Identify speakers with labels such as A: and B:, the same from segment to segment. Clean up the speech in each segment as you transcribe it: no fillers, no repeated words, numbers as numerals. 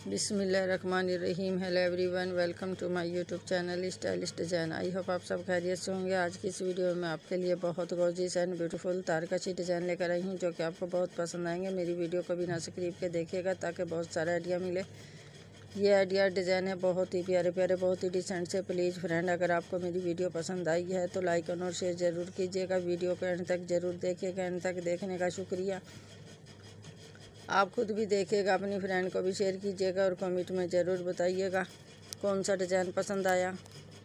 A: बिस्मिल्लाहिर्रहमानिर्रहीम। Hello everyone, welcome to my YouTube channel stylish design. I hope आप सब खैरियत से होंगे। आज की इस वीडियो में आपके लिए बहुत गॉर्जियस एंड ब्यूटीफुल तारकशी डिज़ाइन लेकर आई हूँ, जो कि आपको बहुत पसंद आएंगे। मेरी वीडियो को बिना स्किप के देखिएगा ताकि बहुत सारा आइडिया मिले। ये आइडिया डिज़ाइन है बहुत ही प्यारे प्यारे, बहुत ही डिसेंट से। प्लीज़ फ्रेंड, अगर आपको मेरी वीडियो पसंद आई है तो लाइक और शेयर ज़रूर कीजिएगा। वीडियो को एंड तक ज़रूर देखिएगा। एंड तक देखने का शुक्रिया। आप खुद भी देखिएगा, अपनी फ्रेंड को भी शेयर कीजिएगा और कमेंट में ज़रूर बताइएगा कौन सा डिज़ाइन पसंद आया।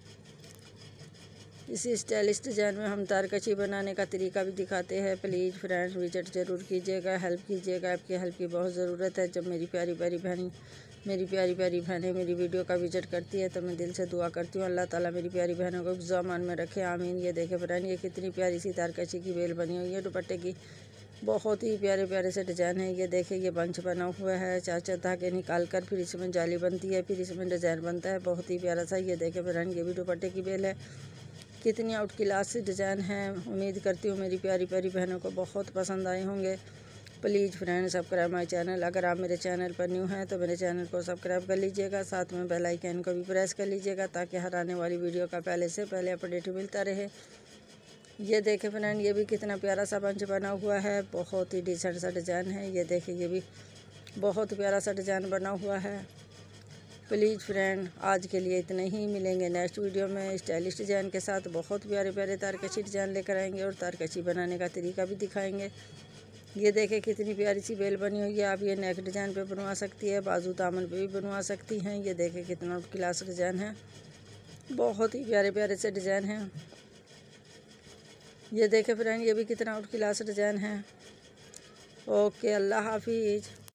A: इसी स्टाइलिश डिज़ाइन में हम तारकशी बनाने का तरीका भी दिखाते हैं। प्लीज़ फ्रेंड, विजिट ज़रूर कीजिएगा, हेल्प कीजिएगा। आपकी हेल्प की बहुत ज़रूरत है। जब मेरी प्यारी प्यारी बहनें मेरी वीडियो का विजिट करती है तो मैं दिल से दुआ करती हूँ अल्लाह ताला मेरी प्यारी बहनों को ज़मान में रखे, आमीन। ये देखे फ्रेंड, ये कितनी प्यारी सी तारकशी की बेल बनी हुई है दुपट्टे की। बहुत ही प्यारे प्यारे से डिज़ाइन है। ये देखिए, ये बंच बना हुआ है। 4 धागे निकाल कर फिर इसमें जाली बनती है, फिर इसमें डिज़ाइन बनता है। बहुत ही प्यारा सा। ये देखे फ्रेंड, ये भी दुपट्टे की बेल है। कितनी आउट क्लास से डिज़ाइन है। उम्मीद करती हूँ मेरी प्यारी प्यारी बहनों को बहुत पसंद आए होंगे। Please friend, subscribe my channel. अगर आप मेरे चैनल पर न्यू हैं तो मेरे चैनल को सब्सक्राइब कर लीजिएगा। साथ में बेल आइकन को भी प्रेस कर लीजिएगा ताकि हर आने वाली वीडियो का पहले से पहले अपडेट मिलता रहे। ये देखें फ्रेंड, ये भी कितना प्यारा सा बंच बना हुआ है। बहुत ही डिसेंट सा डिज़ाइन है। ये देखिए, ये भी बहुत प्यारा सा डिज़ाइन बना हुआ है। प्लीज़ फ्रेंड, आज के लिए इतने ही। मिलेंगे नेक्स्ट वीडियो में स्टाइलिश डिज़ाइन के साथ। बहुत प्यारे प्यारे तारकशी डिज़ाइन लेकर आएंगे और तारकशी बनाने का तरीका भी दिखाएंगे। ये देखें, कितनी प्यारी सी बेल बनी हुई है। आप ये नेक डिज़ाइन पे बनवा सकती है, बाजू दामन पे भी बनवा सकती हैं। ये देखें, कितना क्लास डिज़ाइन है। बहुत ही प्यारे प्यारे से डिज़ाइन हैं। ये देखें फ्रेंड, ये भी कितना आउट क्लास डिज़ाइन है। ओके, अल्लाह हाफिज़।